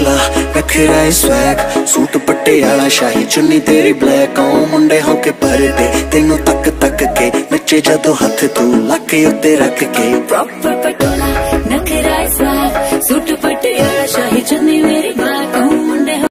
चोला नखरा swag suit Patiala शाही चुन्नी तेरी ब्लैक आओ मुंडे होके भरदे तेनू तक तक के नचे जदों हथ तू लक उत्ते रख के प्रॉपर